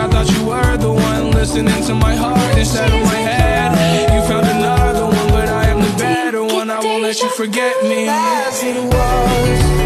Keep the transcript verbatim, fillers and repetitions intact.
I thought you were the one listening to my heart instead of my head. You found another one, but I am the better one. I won't let you forget me. As it was